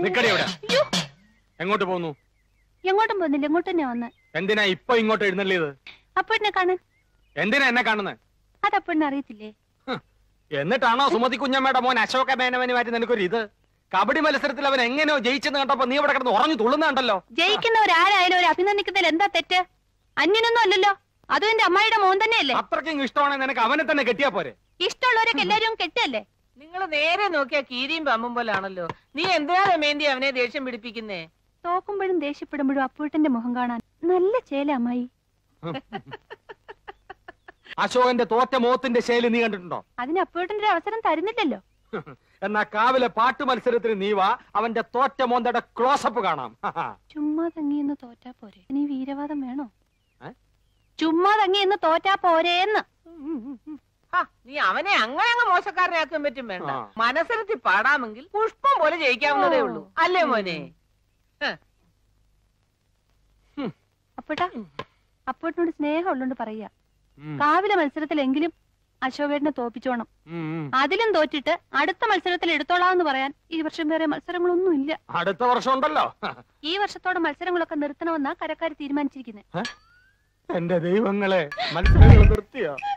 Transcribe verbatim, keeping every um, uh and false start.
നിക്കടി അവിടെ. എങ്ങോട്ട് പോന്നു? എങ്ങോട്ടും പോകുന്നില്ല, ഇങ്ങോട്ട് തന്നെ വന്ന്. എന്തിനാ ഇപ്പൊ ഇങ്ങോട്ട് എഴുന്നള്ളിയത്? അപ്പഴിനെ കാണാൻ. എന്തിനാ എന്നെ കാണുന്നത്? അത് അപ്പഴിനെ അറിയത്തില്ലേ? എന്നിട്ടാണോ സുമതി കുഞ്ഞമ്മയുടെ മോൻ അശോക മേനവന് മാറ്റി നിനക്കൊരു ഇത്? കബഡി മത്സരത്തിൽ അവൻ എങ്ങനെയോ ജയിച്ചെന്ന് കണ്ടപ്പോ നീ ഇവിടെ കിടന്ന് ഉറഞ്ഞു തുള്ളുന്നുണ്ടല്ലോ. ജയിക്കുന്നവരാരായാലും ഒരു അഭിനന്ദിക്കുന്നതിൽ എന്താ തെറ്റ്? അന്യനൊന്നും അല്ലല്ലോ, അതും എന്റെ അമ്മായിയുടെ മോൻ തന്നെയല്ലേ. അത്രയ്ക്കും ഇഷ്ടമാണെങ്കിൽ നിനക്ക് അവനെ തന്നെ കെട്ടിയാ പോരെ? ഇഷ്ടമുള്ളവരൊക്കെ എല്ലാരും കെട്ടല്ലേ? നിങ്ങൾ നേരെ നോക്കിയാ കീരിയും പമ്പും പോലാണല്ലോ. നീ എന്തിനാ രമേന്തി അവനെ ദേഷ്യം പിടിപ്പിക്കുന്നേ? തോക്കുമ്പോഴും ദേഷ്യപ്പെടുമ്പോഴും അപ്പൂട്ടന്റെ മുഖം കാണാൻ നല്ല ചേല അമ്മായി. അശോകന്റെ തോറ്റ മോത്തിന്റെ ശൈലി നീ കണ്ടിട്ടുണ്ടോ? അതിന് അപ്പൂട്ടന്റെ അവസരം തരുന്നില്ലല്ലോ. എന്നാ കാവിലെ പാട്ട് മത്സരത്തിന് നീ വാ, അവന്റെ തോറ്റ മോന്തയുടെ ക്ലോസപ്പ് കാണാം. ചുമ്മാ തങ്ങിയെന്ന് തോറ്റാ പോരെ? ഇനി വീരവാദം വേണോ? ചുമ്മാ തങ്ങിയെന്ന് തോറ്റാ പോരേന്ന്. നീ അവനെ അങ്ങനെ അങ്ങ് മോശക്കാരനാക്കാൻ പറ്റും വേണ്ട. മനസ്സിലെത്തി പാടാമെങ്കിൽ പുഷ്പം പോലെ ജയിക്കാവുന്നതേ ഉള്ളൂ, അല്ലേ മോനെ? അപ്പൂട്ടാ, അപ്പൂട്ടിനോട് സ്നേഹം ഉള്ളോണ്ട് പറയാ, കാവിലെ മത്സരത്തിലെങ്കിലും അശോകേട്ടനെ തോപ്പിച്ചോണം. അതിലും തോറ്റിട്ട് അടുത്ത മത്സരത്തിൽ എടുത്തോളാന്ന് പറയാൻ ഈ വർഷം വേറെ മത്സരങ്ങളൊന്നും ഇല്ല. അടുത്ത വർഷം ഉണ്ടല്ലോ. ഈ വർഷത്തോടെ മത്സരങ്ങളൊക്കെ നിർത്തണമെന്നാ കരക്കാര് തീരുമാനിച്ചിരിക്കുന്നത്. എന്റെ ദൈവങ്ങളെ, മത്സരങ്ങൾ നിർത്തിയോ?